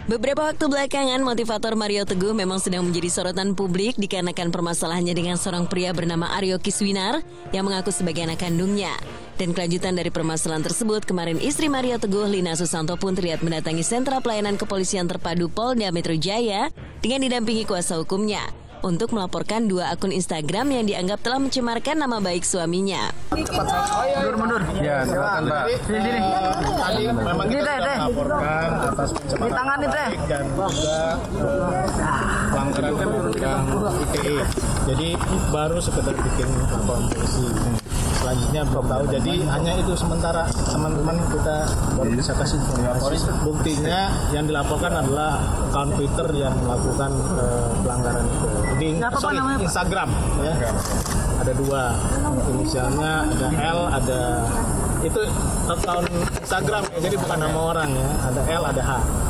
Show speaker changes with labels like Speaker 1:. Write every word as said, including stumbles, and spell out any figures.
Speaker 1: Beberapa waktu belakangan, motivator Mario Teguh memang sedang menjadi sorotan publik dikarenakan permasalahannya dengan seorang pria bernama Aryo Kiswinar yang mengaku sebagai anak kandungnya. Dan kelanjutan dari permasalahan tersebut, kemarin istri Mario Teguh, Lina Susanto pun terlihat mendatangi sentra pelayanan kepolisian terpadu Polda Metro Jaya dengan didampingi kuasa hukumnya untuk melaporkan dua akun Instagram yang dianggap telah mencemarkan nama baik suaminya.
Speaker 2: Mundur, mundur. Ya, silakan, Mbak. Sini, sini.
Speaker 3: Tadi memang kita sudah melaporkan atas pencemaran nama baik dan juga pelanggaran undang-undang I T E. Jadi baru sekedar bikin laporan polisi. Selanjutnya belum tahu. Jadi hanya itu sementara teman-teman kita baru bisa kasih informasi. Buktinya yang dilaporkan adalah akun Twitter yang melakukan uh, pelanggaran itu. Jadi sorry, Instagram ya. Ada dua inisialnya, ada L, ada itu akun Instagram ya, jadi bukan nama orang ya. Ada L, ada H.